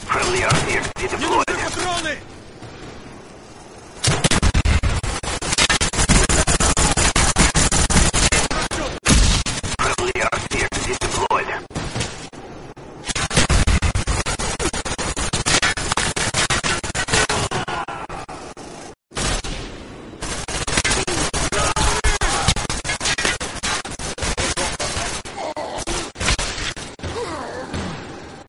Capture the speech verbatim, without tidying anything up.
Friendly R C X D Nie deployed. нужны патроны!